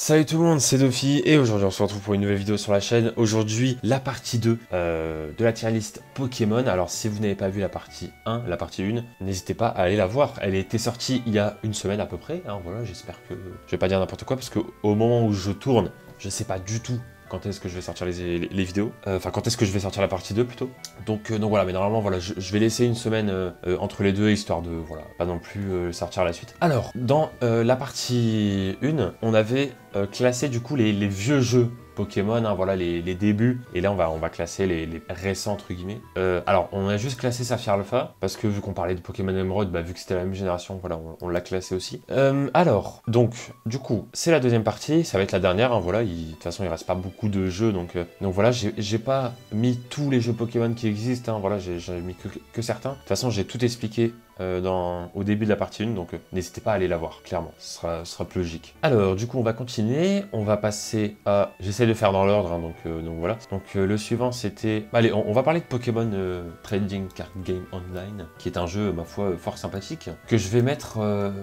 Salut tout le monde, c'est Dofi et aujourd'hui on se retrouve pour une nouvelle vidéo sur la chaîne. Aujourd'hui la partie 2 de la tier list Pokémon. Alors si vous n'avez pas vu la partie 1, la partie 1, n'hésitez pas à aller la voir. Elle était sortie il y a une semaine à peu près. Hein, voilà, j'espère que je vais pas dire n'importe quoi parce que au moment où je tourne, je sais pas du tout quand est-ce que je vais sortir les vidéos, enfin quand est-ce que je vais sortir la partie 2 plutôt. Donc voilà, mais normalement voilà, je vais laisser une semaine entre les deux, histoire de, voilà, pas non plus sortir la suite. Alors, dans la partie 1, on avait classé du coup les vieux jeux Pokémon, hein, voilà les débuts, et là on va classer les récents entre guillemets. Alors on a juste classé Saphir Alpha, parce que vu qu'on parlait de Pokémon Emerald, bah, vu que c'était la même génération, voilà, on l'a classé aussi. Alors, donc, du coup, c'est la deuxième partie, ça va être la dernière, hein, voilà, de toute façon il reste pas beaucoup de jeux, donc voilà, j'ai pas mis tous les jeux Pokémon qui existent, hein, voilà, j'ai mis que certains. De toute façon j'ai tout expliqué au début de la partie 1, donc n'hésitez pas à aller la voir, clairement, ce sera plus logique. Alors, du coup, on va continuer, on va passer à... J'essaie de faire dans l'ordre, hein, donc voilà. Donc le suivant, c'était... Allez, on va parler de Pokémon Trading Card Game Online, qui est un jeu, ma foi, fort sympathique, que je vais mettre...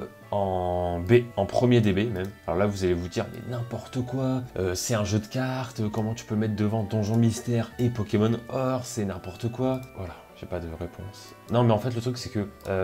en B, en premier DB même. Alors là vous allez vous dire mais n'importe quoi, c'est un jeu de cartes, comment tu peux mettre devant Donjon Mystère et Pokémon Or, c'est n'importe quoi. Voilà, j'ai pas de réponse. Non mais en fait le truc c'est que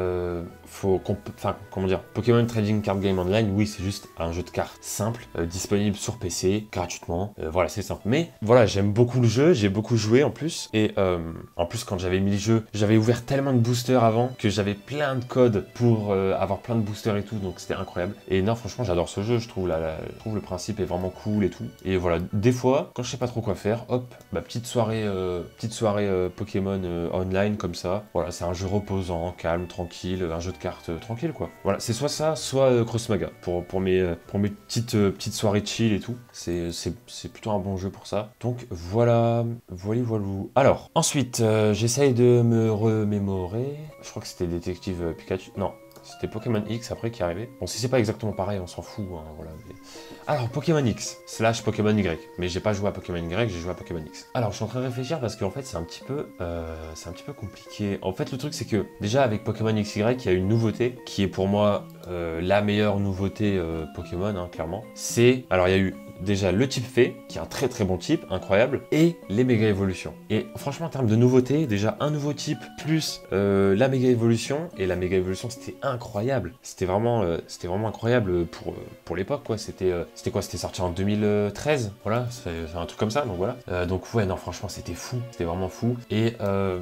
comment dire, Pokémon Trading Card Game Online, oui c'est juste un jeu de cartes simple, disponible sur PC gratuitement, voilà c'est simple. Mais voilà, j'aime beaucoup le jeu, j'ai beaucoup joué en plus, et en plus quand j'avais mis le jeu, j'avais ouvert tellement de boosters avant que j'avais plein de codes pour avoir plein de boosters et tout, donc c'était incroyable. Et non franchement j'adore ce jeu, je trouve le principe est vraiment cool et tout. Et voilà, des fois quand je sais pas trop quoi faire, hop, bah, petite soirée Pokémon online comme ça. Voilà, c'est un jeu reposant, calme, tranquille, un jeu de cartes tranquille quoi. Voilà, c'est soit ça, soit Crossmaga pour mes petites soirées chill et tout. C'est plutôt un bon jeu pour ça. Donc voilà. Alors, ensuite, j'essaye de me remémorer. Je crois que c'était Détective Pikachu. Non. C'était Pokémon X après qui est arrivé. Bon, si c'est pas exactement pareil, on s'en fout, hein, voilà. Mais... Alors, Pokémon X / Pokémon Y. Mais j'ai pas joué à Pokémon Y, j'ai joué à Pokémon X. Alors, je suis en train de réfléchir parce qu'en fait, c'est un petit peu compliqué. En fait, le truc, c'est que déjà avec Pokémon XY, il y a une nouveauté qui est pour moi la meilleure nouveauté Pokémon, hein, clairement. C'est, alors il y a eu déjà le type fée, qui est un très très bon type, incroyable, et les méga évolutions. Et franchement, en termes de nouveautés, déjà un nouveau type plus la méga évolution, et la méga évolution c'était incroyable. C'était vraiment incroyable pour l'époque, quoi. C'était quoi? C'était sorti en 2013, voilà, c'est un truc comme ça, donc voilà. Donc ouais, non, franchement, c'était fou, c'était vraiment fou. Et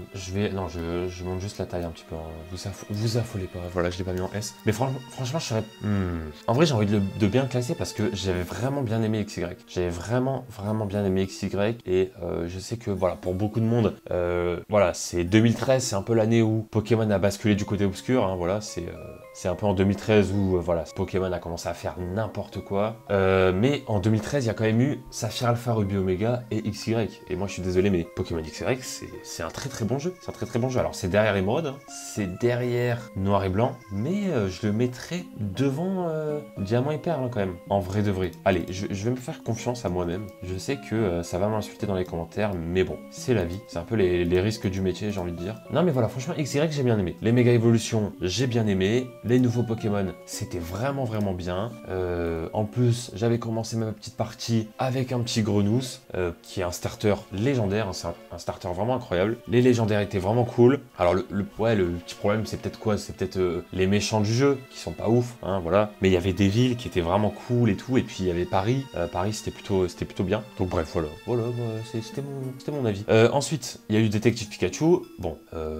je monte juste la taille un petit peu, hein. Vous affolez pas, voilà, je l'ai pas mis en S. Mais franchement, je serais... En vrai, j'ai envie de bien le classer parce que j'avais vraiment bien aimé XY. J'avais vraiment bien aimé XY, et je sais que voilà, pour beaucoup de monde, voilà, c'est 2013, c'est un peu l'année où Pokémon a basculé du côté obscur, hein, voilà, c'est un peu en 2013 où voilà, Pokémon a commencé à faire n'importe quoi. Mais en 2013, il y a quand même eu Saphir Alpha, Ruby Omega et XY. Et moi, je suis désolé, mais Pokémon XY, c'est un très très bon jeu. C'est un très très bon jeu. Alors, c'est derrière Emerald, hein, c'est derrière Noir et Blanc, mais je le mettrais devant Diamant et Perle, hein, quand même. En vrai de vrai. Allez, je vais me faire confiance à moi-même. Je sais que ça va m'insulter dans les commentaires, mais bon, c'est la vie. C'est un peu les risques du métier, j'ai envie de dire. Non, mais voilà, franchement, XY, j'ai bien aimé. Les méga évolutions, j'ai bien aimé. Les nouveaux Pokémon, c'était vraiment bien. En plus, j'avais commencé ma petite partie avec un petit Grenousse, qui est un starter légendaire. Hein, c'est un starter vraiment incroyable. Les légendaires étaient vraiment cool. Alors, le petit problème, c'est peut-être quoi? C'est peut-être les méchants du jeu, qui sont pas ouf, hein, voilà. Mais il y avait des villes qui étaient vraiment cool et tout. Et puis, il y avait Paris. Paris, c'était plutôt bien. Donc, bref, voilà, c'était mon avis. Ensuite, il y a eu Détective Pikachu. Bon,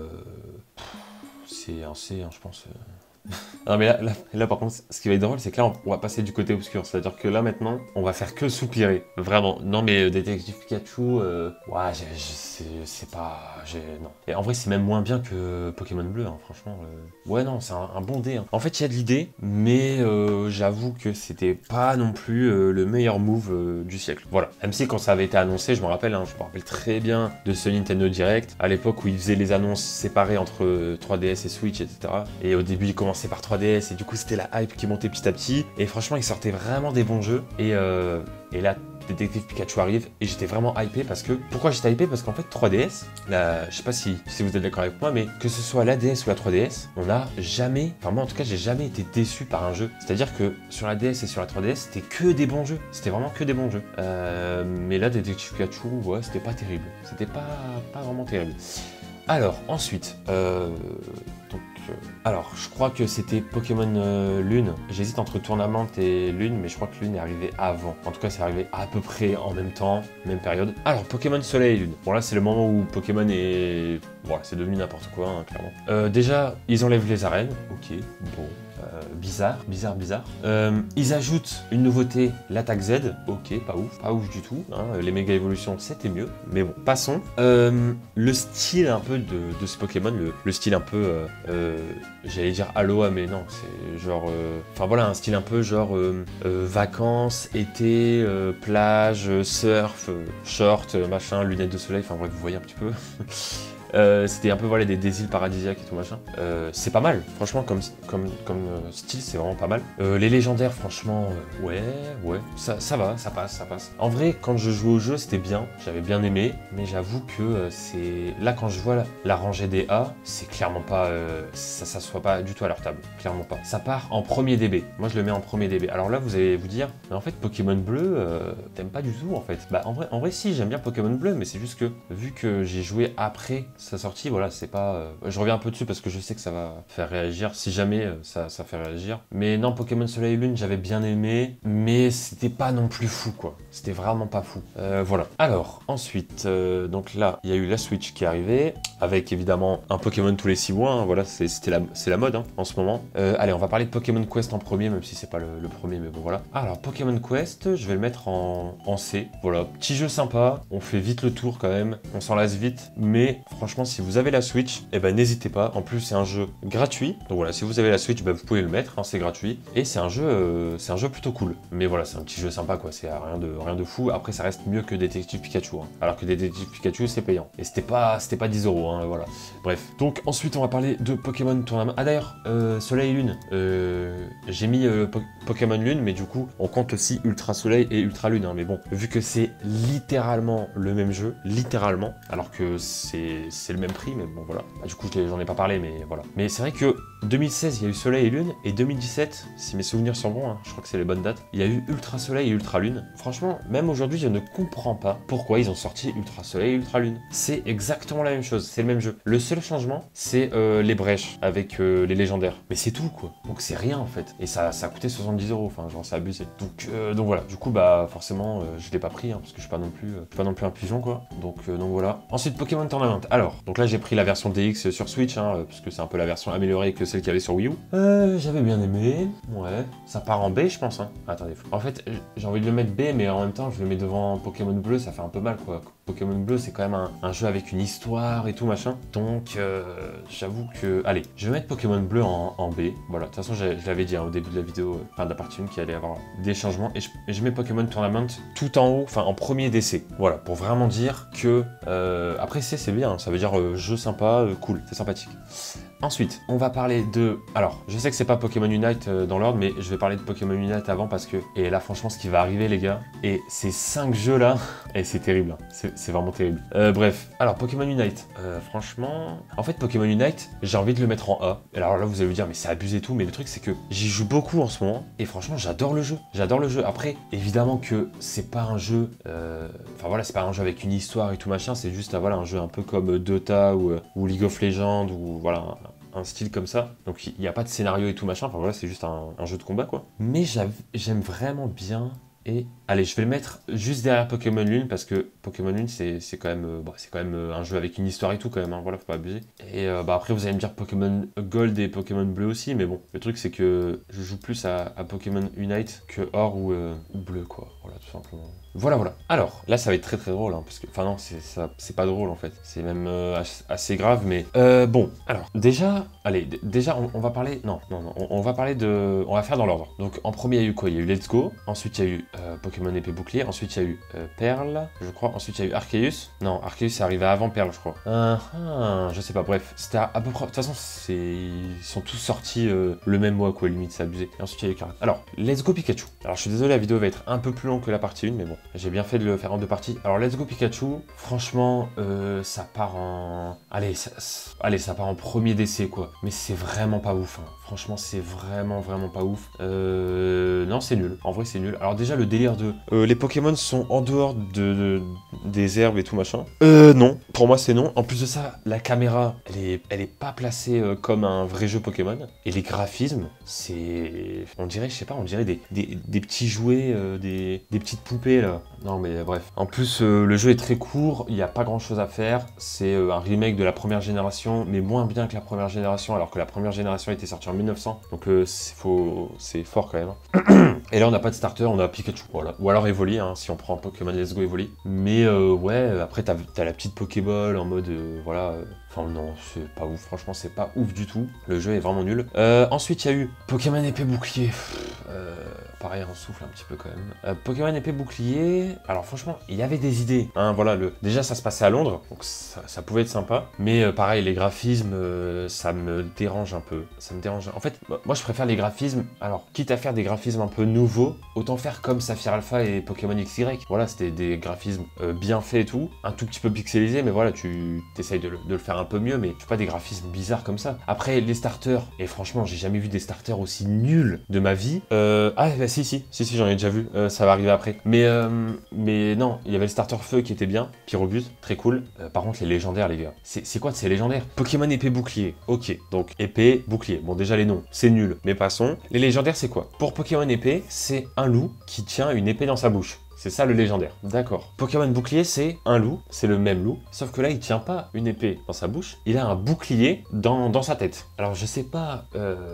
c'est un C, hein, je pense. Non mais là par contre, ce qui va être drôle, c'est que là on va passer du côté obscur, c'est-à-dire que là maintenant, on va faire que soupirer, vraiment. Non mais Détective Pikachu, ouais, c'est pas... non. Et en vrai, c'est même moins bien que Pokémon Bleu, hein, franchement. Ouais non, c'est un bon dé. Hein. En fait, il y a de l'idée, mais j'avoue que c'était pas non plus le meilleur move du siècle. Voilà. Même si quand ça avait été annoncé, je me rappelle très bien de ce Nintendo Direct, à l'époque où ils faisaient les annonces séparées entre 3DS et Switch, etc. Et au début, ils commençaient par 3DS, et du coup, c'était la hype qui montait petit à petit. Et franchement, ils sortaient vraiment des bons jeux. Et là, Détective Pikachu arrive et j'étais vraiment hypé parce que... Pourquoi j'étais hypé? Parce qu'en fait 3DS, là, je sais pas si vous êtes d'accord avec moi, mais que ce soit la DS ou la 3DS, on n'a jamais... Enfin moi en tout cas j'ai jamais été déçu par un jeu. C'est-à-dire que sur la DS et sur la 3DS, c'était que des bons jeux. C'était vraiment que des bons jeux. Mais là Détective Pikachu, ouais, c'était pas terrible. C'était pas vraiment terrible. Alors, ensuite, alors, je crois que c'était Pokémon Lune. J'hésite entre Tournament et Lune, mais je crois que Lune est arrivé avant. En tout cas, c'est arrivé à peu près en même temps, même période. Alors, Pokémon Soleil et Lune. Bon, là, c'est le moment où Pokémon est... Voilà, c'est devenu n'importe quoi, hein, clairement. Déjà, ils enlèvent les arènes. Ok, bon. Bizarre. Ils ajoutent une nouveauté, l'attaque Z. Ok, pas ouf du tout. Hein. Les méga évolutions, c'était mieux. Mais bon, passons. Le style un peu de ce Pokémon, le style un peu, j'allais dire Aloha, mais non, c'est genre, enfin voilà, un style un peu genre vacances, été, plage, surf, short, machin, lunettes de soleil. Enfin bref, vous voyez un petit peu. C'était un peu voilà des îles paradisiaques et tout machin. C'est pas mal, franchement comme style c'est vraiment pas mal. Les légendaires franchement ouais, ça va, ça passe. En vrai quand je jouais au jeu c'était bien, j'avais bien aimé, mais j'avoue que c'est... Là quand je vois la rangée des A, c'est clairement pas... ça s'assoit pas du tout à leur table, clairement pas. Ça part en premier DB, moi je le mets en premier DB. Alors là vous allez vous dire, mais en fait Pokémon bleu, t'aimes pas du tout en fait. Bah en vrai si, j'aime bien Pokémon bleu, mais c'est juste que vu que j'ai joué après sa sortie, voilà, c'est pas... je reviens un peu dessus parce que je sais que ça va faire réagir, si jamais ça fait réagir. Mais non, Pokémon Soleil et Lune, j'avais bien aimé, mais c'était pas non plus fou, quoi. C'était vraiment pas fou. Voilà. Alors, ensuite, donc là, il y a eu la Switch qui est arrivée, avec évidemment un Pokémon tous les 6 mois, hein, voilà, c'est la mode hein, en ce moment. Allez, on va parler de Pokémon Quest en premier, même si c'est pas le premier, mais bon, voilà. Alors, Pokémon Quest, je vais le mettre en C, voilà. Petit jeu sympa, on fait vite le tour quand même, on s'en lasse vite, mais franchement, si vous avez la Switch, eh ben n'hésitez pas. En plus, c'est un jeu gratuit. Donc voilà, si vous avez la Switch, ben, vous pouvez le mettre. Hein, c'est gratuit et c'est un jeu plutôt cool. Mais voilà, c'est un petit jeu sympa, quoi. C'est rien de fou. Après, ça reste mieux que Détective Pikachu. Hein. Alors que Détective Pikachu, c'est payant. Et c'était pas 10 €. Hein, voilà. Bref. Donc ensuite, on va parler de Pokémon Tournament. Ah d'ailleurs, Soleil et Lune. J'ai mis Pokémon Lune, mais du coup, on compte aussi Ultra Soleil et Ultra Lune. Hein. Mais bon, vu que c'est littéralement le même jeu, littéralement, alors que c'est le même prix, mais bon voilà. Du coup, j'en ai pas parlé, mais voilà. Mais c'est vrai que 2016, il y a eu Soleil et Lune, et 2017, si mes souvenirs sont bons, hein, je crois que c'est les bonnes dates, il y a eu Ultra Soleil et Ultra Lune. Franchement, même aujourd'hui, je ne comprends pas pourquoi ils ont sorti Ultra Soleil et Ultra Lune. C'est exactement la même chose, c'est le même jeu. Le seul changement, c'est les brèches avec les légendaires. Mais c'est tout, quoi. Donc c'est rien, en fait. Et ça a coûté 70 €, enfin, genre, c'est abusé. Donc voilà. Du coup, bah, forcément, je l'ai pas pris, hein, parce que je suis pas non plus un pigeon, quoi. Donc voilà. Ensuite, Pokémon Tournament. Alors, donc là, j'ai pris la version DX sur Switch, hein, parce que c'est un peu la version améliorée que celle qu'il y avait sur Wii U. J'avais bien aimé, ouais. Ça part en B, je pense. Hein. Attendez, en fait, j'ai envie de le mettre B, mais en même temps, je le mets devant Pokémon Bleu, ça fait un peu mal, quoi. Pokémon Bleu, c'est quand même un jeu avec une histoire et tout, machin. Donc, j'avoue que... Allez, je vais mettre Pokémon Bleu en B. Voilà, de toute façon, je l'avais dit hein, au début de la vidéo, enfin de la partie 1, qu'il allait y avoir des changements. Et je mets Pokémon Tournament tout en haut, enfin en premier DC. Voilà, pour vraiment dire que... après, c'est bien, hein, ça veut dire jeu sympa, cool, c'est sympathique. Ensuite, on va parler de... Alors, je sais que c'est pas Pokémon Unite dans l'ordre, mais je vais parler de Pokémon Unite avant parce que... Et là, franchement, ce qui va arriver, les gars, et ces 5 jeux-là, et c'est terrible, hein. C'est vraiment terrible. Bref, alors, Pokémon Unite, franchement... En fait, Pokémon Unite, j'ai envie de le mettre en A. Alors là, vous allez vous dire, mais c'est abusé et tout, mais le truc, c'est que j'y joue beaucoup en ce moment, et franchement, j'adore le jeu. J'adore le jeu. Après, évidemment que c'est pas un jeu... Enfin voilà, c'est pas un jeu avec une histoire et tout machin, c'est juste voilà, un jeu un peu comme Dota ou League of Legends, ou voilà... un style comme ça, donc il n'y a pas de scénario et tout machin, enfin voilà, c'est juste un jeu de combat quoi. Mais j'aime vraiment bien, et allez, je vais le mettre juste derrière Pokémon Lune, parce que Pokémon Lune c'est quand même un jeu avec une histoire et tout quand même, hein, voilà, faut pas abuser. Et bah après vous allez me dire Pokémon Gold et Pokémon Bleu aussi, mais bon, le truc c'est que je joue plus à Pokémon Unite que Or ou Bleu quoi, voilà tout simplement. Voilà. Alors, là, ça va être très drôle, hein, parce que... Enfin non, c'est pas drôle, en fait. C'est même assez grave, mais... bon, alors, déjà... Allez, déjà, on va parler... Non, on va parler de... On va faire dans l'ordre. Donc, en premier, il y a eu quoi? Il y a eu Let's Go. Ensuite, il y a eu Pokémon Épée Bouclier. Ensuite, il y a eu Perle, je crois. Ensuite, il y a eu Arceus. Non, Arceus, c'est arrivé avant Perle, je crois. Je sais pas, bref. C'était à peu près... De toute façon, ils sont tous sortis le même mois, quoi, limite, c'est abusé. Et ensuite, il y a eu Carl. Alors, Let's Go Pikachu. Alors, je suis désolé, la vidéo va être un peu plus longue que la partie 1, mais bon, j'ai bien fait de le faire en 2 parties. Alors, Let's Go Pikachu, franchement, ça part en... Allez, ça part en premier d'essai, quoi. Mais c'est vraiment pas ouf, hein. Franchement, c'est vraiment pas ouf. Non, c'est nul. En vrai, c'est nul. Alors déjà, le délire de... les Pokémon sont en dehors des herbes et tout, machin. Non. Pour moi, c'est non. En plus de ça, la caméra, elle est pas placée comme un vrai jeu Pokémon. Et les graphismes, c'est... On dirait, je sais pas, on dirait des petits jouets, des petites poupées, là. Non, mais bref. En plus, le jeu est très court. Il n'y a pas grand-chose à faire. C'est un remake de la première génération, mais moins bien que la première génération, alors que la première génération était sortie en 1900. Donc, c'est fort, quand même. Et là, on n'a pas de starter, on a Pikachu, voilà. Ou alors Evoli, hein, si on prend Pokémon Let's Go Evoli. Mais ouais, après, t'as la petite Pokéball en mode, voilà... Enfin non, c'est pas ouf, franchement c'est pas ouf du tout. Le jeu est vraiment nul. Ensuite il y a eu Pokémon épée bouclier. Pareil, on souffle un petit peu quand même. Pokémon épée bouclier, alors franchement il y avait des idées. Hein, voilà, déjà ça se passait à Londres, donc ça pouvait être sympa. Mais pareil, les graphismes, ça me dérange un peu. Ça me dérange. En fait, moi je préfère les graphismes. Alors, quitte à faire des graphismes un peu nouveaux, autant faire comme Saphir Alpha et Pokémon XY. Voilà, c'était des graphismes bien faits et tout. Un tout petit peu pixelisés, mais voilà, tu essayes de le faire un peu mieux, mais tu pas des graphismes bizarres comme ça. Après, les starters, et franchement, j'ai jamais vu des starters aussi nuls de ma vie. Ah, bah si, j'en ai déjà vu, ça va arriver après. Mais non, il y avait le starter feu qui était bien, Pyrogus, très cool. Par contre, les légendaires, les gars, c'est quoi de ces légendaires? Pokémon épée bouclier, ok, donc épée, bouclier. Bon, déjà les noms, c'est nul, mais passons. Les légendaires, c'est quoi? Pour Pokémon épée, c'est un loup qui tient une épée dans sa bouche. C'est ça le légendaire. D'accord. Pokémon bouclier, c'est un loup, c'est le même loup, sauf que là, il tient pas une épée dans sa bouche, il a un bouclier dans sa tête. Alors, je sais pas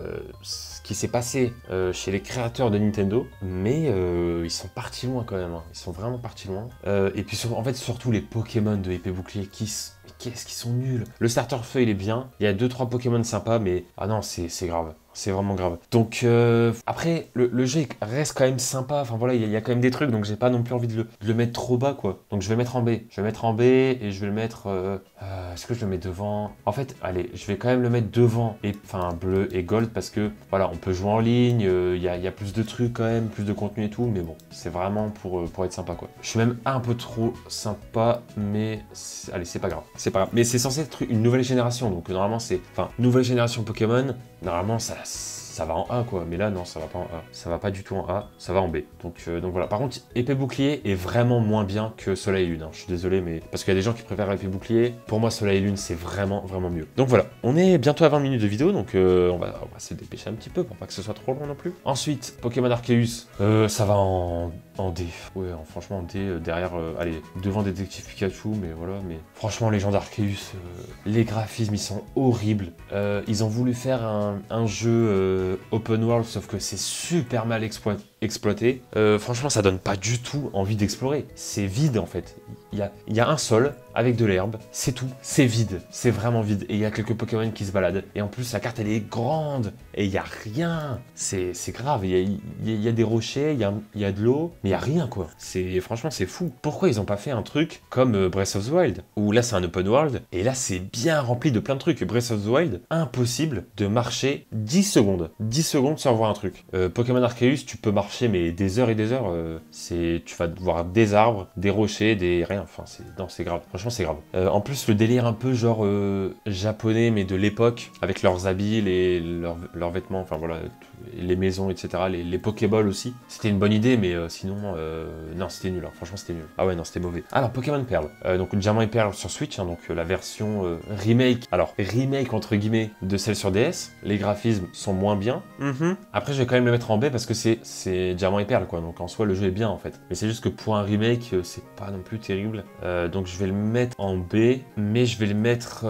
ce qui s'est passé chez les créateurs de Nintendo, mais ils sont partis loin quand même. Hein. Ils sont vraiment partis loin. Et puis, en fait, surtout les Pokémon de épée bouclier qu'est-ce qu'ils sont nuls. Le starter feu, il est bien. Il y a 2-3 Pokémon sympas, mais... Ah non, c'est grave. C'est vraiment grave. Donc, après, le jeu reste quand même sympa. Enfin, voilà, il y a quand même des trucs, donc j'ai pas non plus envie de le mettre trop bas, quoi. Donc, je vais le mettre en B. Je vais le mettre en B et je vais le mettre... Est-ce que je le mets devant? En fait, allez, je vais quand même le mettre devant. Et, enfin, bleu et gold, parce que, voilà, on peut jouer en ligne. Il y a plus de trucs, quand même, plus de contenu et tout. Mais bon, c'est vraiment pour être sympa, quoi. Je suis même un peu trop sympa, mais... Allez, c'est pas grave. C'est pas grave. Mais c'est censé être une nouvelle génération. Donc, normalement, c'est... Enfin, nouvelle génération Pokémon. Normalement, ça va en A, quoi. Mais là, non, ça va pas en A. Ça va pas du tout en A, ça va en B. Donc voilà. Par contre, épée bouclier est vraiment moins bien que Soleil et Lune. Hein. Je suis désolé, mais... Parce qu'il y a des gens qui préfèrent épée bouclier. Pour moi, Soleil et Lune, c'est vraiment mieux. Donc voilà. On est bientôt à 20 minutes de vidéo, donc on va se dépêcher un petit peu pour pas que ce soit trop long non plus. Ensuite, Pokémon Arceus, ça va en D. Ouais, franchement, en D, derrière... allez, devant Détective Pikachu, mais voilà. Mais franchement, les gens d'Arceus, les graphismes, ils sont horribles. Ils ont voulu faire un jeu open world, sauf que c'est super mal exploité. Franchement, ça donne pas du tout envie d'explorer. C'est vide, en fait. Il y a un sol avec de l'herbe, c'est tout. C'est vide, c'est vraiment vide. Et il y a quelques Pokémon qui se baladent. Et en plus, la carte, elle est grande. Et il y a rien. C'est grave. Il y a des rochers, il y a de l'eau, mais il y a rien, quoi. Franchement, c'est fou. Pourquoi ils ont pas fait un truc comme Breath of the Wild, où là, c'est un open world, et là, c'est bien rempli de plein de trucs. Breath of the Wild, impossible de marcher 10 secondes. 10 secondes sans voir un truc. Pokémon Arceus, tu peux marcher, mais des heures et des heures. Tu vas voir des arbres, des rochers, des... rien. Enfin, c'est grave. Franchement, c'est grave. En plus, le délire un peu genre japonais, mais de l'époque, avec leurs habits, leurs vêtements, enfin voilà, les maisons, etc. Les Pokéballs aussi. C'était une bonne idée, mais sinon, non, c'était nul. Hein. Franchement, c'était nul. Ah ouais, non, c'était mauvais. Alors, Pokémon Perle. Donc, Diamant et Perle sur Switch, hein, donc la version remake. Alors, remake entre guillemets de celle sur DS. Les graphismes sont moins bien. Après, je vais quand même le mettre en B parce que c'est Diamant et Perle, quoi. Donc, en soi, le jeu est bien, en fait. Mais c'est juste que pour un remake, c'est pas non plus terrible. Donc, je vais le mettre en B, mais je vais le mettre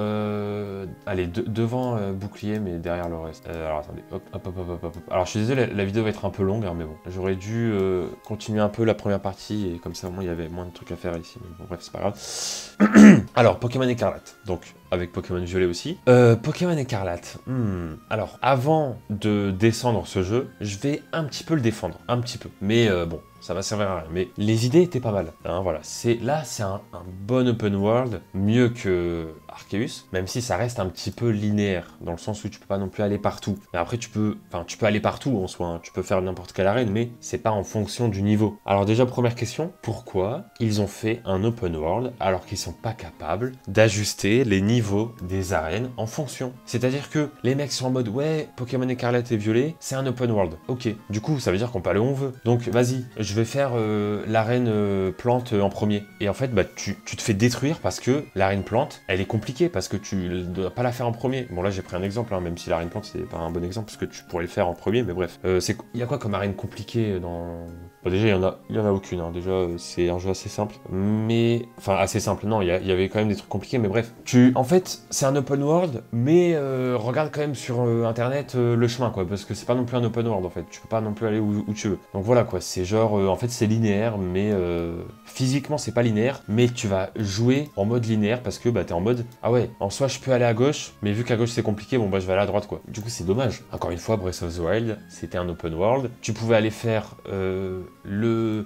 allez, devant bouclier, mais derrière le reste. Alors attendez, hop. Alors je suis désolé, la vidéo va être un peu longue, hein, mais bon, j'aurais dû continuer un peu la première partie, et comme ça au moins il y avait moins de trucs à faire ici, mais bon bref, c'est pas grave. Alors, Pokémon Écarlate, donc avec Pokémon Violet aussi. Pokémon Écarlate, alors avant de descendre ce jeu, je vais un petit peu le défendre, un petit peu, mais bon, ça va servir à rien. Mais les idées étaient pas mal. Hein, voilà. Là, c'est un bon open world, mieux que Arceus, même si ça reste un petit peu linéaire, dans le sens où tu peux pas non plus aller partout. Et après, tu peux aller partout en soi, hein. Tu peux faire n'importe quelle arène, mais c'est pas en fonction du niveau. Alors déjà, première question, pourquoi ils ont fait un open world alors qu'ils sont pas capables d'ajuster les niveaux des arènes en fonction? C'est-à-dire que les mecs sont en mode, ouais, Pokémon Écarlate et Violet, c'est un open world. Ok, du coup, ça veut dire qu'on peut aller où on veut. Donc, vas-y, je vais faire l'arène plante en premier. Et en fait, bah, tu te fais détruire parce que l'arène plante, elle est compliquée, parce que tu ne dois pas la faire en premier. Bon, là, j'ai pris un exemple, hein, même si l'arène plante, c'est pas un bon exemple, parce que tu pourrais le faire en premier, mais bref. Il y a quoi comme arène compliquée dans... Bon, déjà, il y en a aucune, hein. Déjà, c'est un jeu assez simple, mais... Enfin, assez simple, non, il y avait quand même des trucs compliqués, mais bref. En fait, c'est un open world, mais regarde quand même sur Internet le chemin, quoi, parce que c'est pas non plus un open world, en fait. Tu peux pas non plus aller où tu veux. Donc voilà, quoi, c'est genre... en fait, c'est linéaire, mais... physiquement, c'est pas linéaire, mais tu vas jouer en mode linéaire, parce que bah, t'es en mode... Ah ouais, en soi, je peux aller à gauche, mais vu qu'à gauche, c'est compliqué, bon, bah, je vais aller à droite, quoi. Du coup, c'est dommage. Encore une fois, Breath of the Wild, c'était un open world. Tu pouvais aller faire le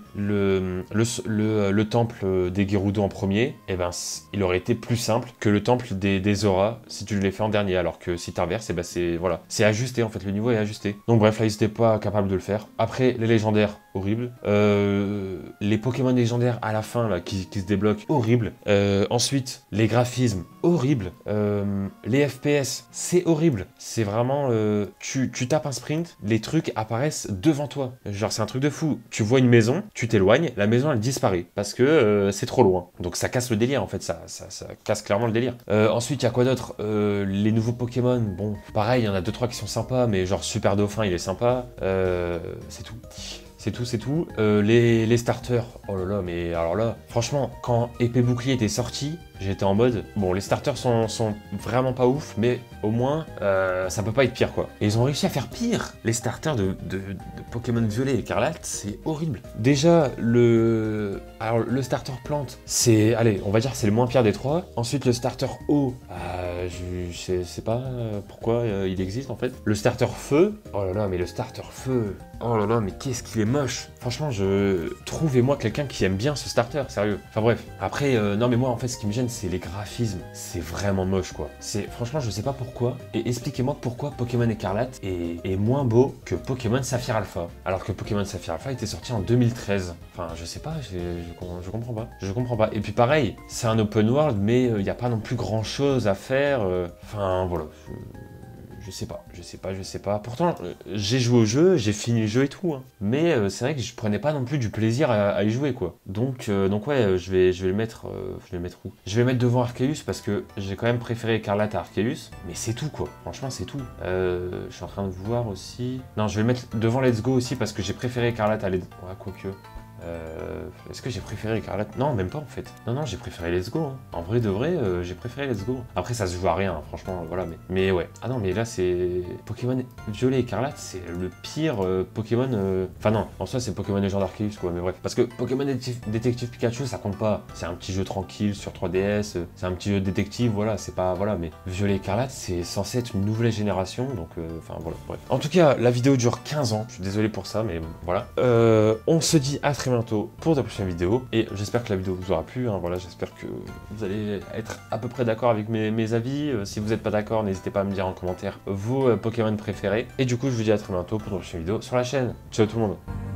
temple des Gerudo en premier, et ben il aurait été plus simple que le temple des Zora si tu l'avais fait en dernier, alors que si t'inverses, et ben c'est ajusté en fait, le niveau est ajusté. Donc bref, là ils étaient pas capables de le faire. Après les légendaires, horrible. Les Pokémon légendaires à la fin là qui se débloquent, horrible. Ensuite les graphismes, horrible. Les FPS, c'est horrible. C'est vraiment tu tapes un sprint, les trucs apparaissent devant toi. Genre c'est un truc de fou. Tu vois une maison, tu t'éloignes, la maison elle disparaît parce que c'est trop loin. Donc ça casse le délire en fait, ça casse clairement le délire. Ensuite il y a quoi d'autre? Les nouveaux Pokémon, bon pareil, il y en a 2-3 qui sont sympas, mais genre Super Dauphin il est sympa. C'est tout. C'est tout. Les starters, oh là là, mais alors là, franchement, quand Épée Bouclier était sorti, j'étais en mode, bon, les starters sont vraiment pas ouf, mais au moins, ça peut pas être pire, quoi. Et ils ont réussi à faire pire. Les starters de Pokémon Violet et Écarlate, c'est horrible. Déjà, le starter plante, c'est, allez, on va dire c'est le moins pire des trois. Ensuite, le starter eau, je sais pas pourquoi il existe, en fait. Le starter feu, oh là là, mais le starter feu... Oh là là, mais qu'est-ce qu'il est moche. Franchement, trouvez-moi quelqu'un qui aime bien ce starter, sérieux. Enfin bref. Après, non mais moi, en fait, ce qui me gêne, c'est les graphismes. C'est vraiment moche, quoi. Franchement, je sais pas pourquoi. Et expliquez-moi pourquoi Pokémon Écarlate est moins beau que Pokémon Saphir Alpha. Alors que Pokémon Saphir Alpha était sorti en 2013. Enfin, je sais pas, je comprends pas. Je comprends pas. Et puis pareil, c'est un open world, mais il n'y a pas non plus grand-chose à faire. Enfin, voilà. Je sais pas. Pourtant, j'ai joué au jeu, j'ai fini le jeu et tout, hein. Mais c'est vrai que je prenais pas non plus du plaisir à y jouer, quoi. Donc ouais, je vais le mettre où? Je vais le mettre devant Arceus parce que j'ai quand même préféré Écarlate à Arceus, mais c'est tout, quoi. Franchement, c'est tout. Je suis en train de voir aussi. Non, je vais le mettre devant Let's Go aussi parce que j'ai préféré Écarlate à Let's Go. Ouais, quoique. Est-ce que j'ai préféré Écarlate? Non, même pas en fait. Non, j'ai préféré Let's Go, hein. En vrai de vrai, j'ai préféré Let's Go. Après, ça se joue à rien, hein, franchement, voilà. Mais ouais. Ah non, mais là, c'est Pokémon Violet Écarlate, c'est le pire Pokémon. Enfin, non, en soi, c'est Pokémon Légendaire Arceus, quoi. Mais bref. Parce que Pokémon Détective Pikachu, ça compte pas. C'est un petit jeu tranquille sur 3DS. C'est un petit jeu de détective, voilà. C'est pas. Voilà. Mais Violet Écarlate, c'est censé être une nouvelle génération. Donc, enfin, voilà. Bref. En tout cas, la vidéo dure 15 ans. Je suis désolé pour ça, mais voilà. On se dit à très bientôt pour de prochaines vidéos et j'espère que la vidéo vous aura plu, hein. Voilà, j'espère que vous allez être à peu près d'accord avec mes avis. Si vous n'êtes pas d'accord, n'hésitez pas à me dire en commentaire vos Pokémon préférés et du coup je vous dis à très bientôt pour de prochaines vidéos sur la chaîne. Ciao tout le monde.